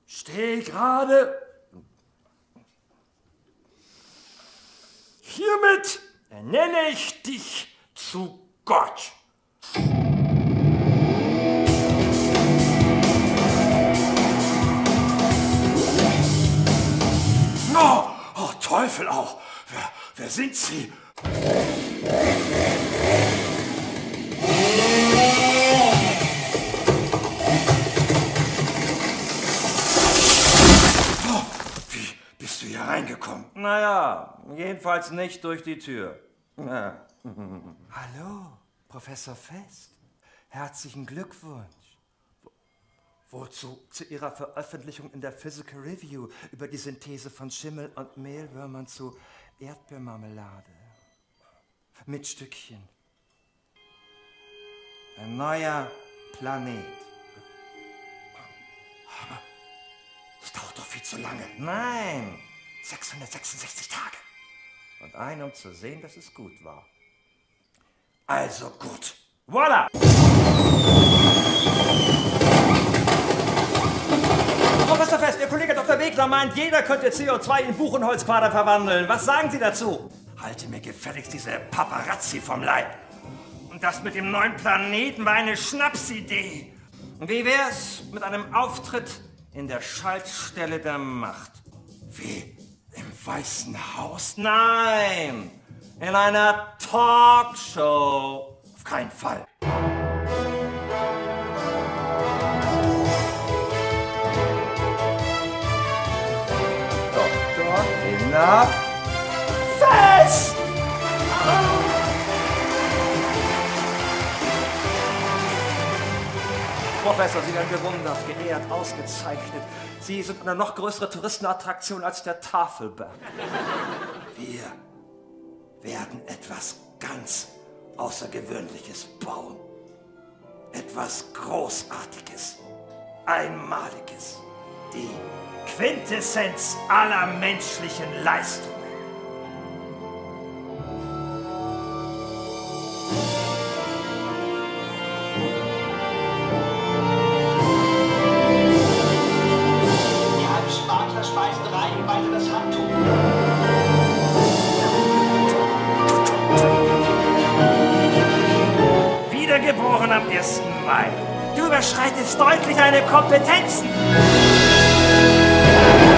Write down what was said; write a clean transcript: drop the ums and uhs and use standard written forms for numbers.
Steh gerade. Hiermit ernenne ich dich zu Gott. Oh, Teufel auch. Wer sind Sie? Wie bist du hier reingekommen? Naja, jedenfalls nicht durch die Tür. Ja. Hallo, Professor Fest. Herzlichen Glückwunsch. Wozu? Zu Ihrer Veröffentlichung in der Physical Review über die Synthese von Schimmel- und Mehlwürmern zu Erdbeermarmelade. Mit Stückchen. Ein neuer Planet. Aber das dauert doch viel zu lange. Nein! 666 Tage. Und um zu sehen, dass es gut war. Also gut. Voila! Professor Fest, Ihr Kollege Dr. Wegler meint, jeder könnte CO2 in Buchenholzquader verwandeln. Was sagen Sie dazu? Halte mir gefälligst diese Paparazzi vom Leib. Und das mit dem neuen Planeten war eine Schnapsidee. Wie wär's mit einem Auftritt in der Schaltstelle der Macht? Wie? Im Weißen Haus? Nein! In einer Talkshow. Auf keinen Fall. Dr. Hinab Fest! Professor, Sie werden bewundert, geehrt, ausgezeichnet. Sie sind eine noch größere Touristenattraktion als der Tafelberg. Wir werden etwas ganz Außergewöhnliches bauen. Etwas Großartiges, Einmaliges. Die Quintessenz aller menschlichen Leistungen. Wir haben Spargler-Speiserei im weiteres Handtuch. Wiedergeboren am 1. Mai. Du überschreitest deutlich deine Kompetenzen.